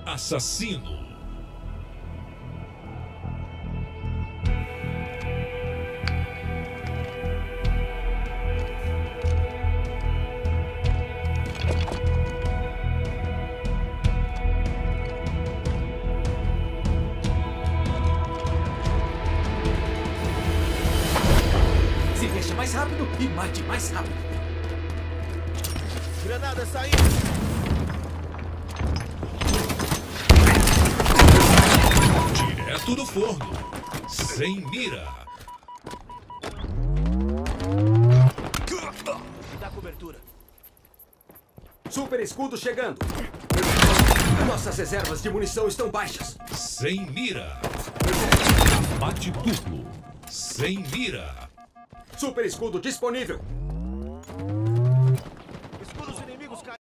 Assassino. Se mexa mais rápido e mate mais rápido. Granada saindo! Direto do forno. Sem mira. Dá cobertura. Super escudo chegando. Nossas reservas de munição estão baixas. Sem mira. Bate duplo. Sem mira. Super escudo disponível.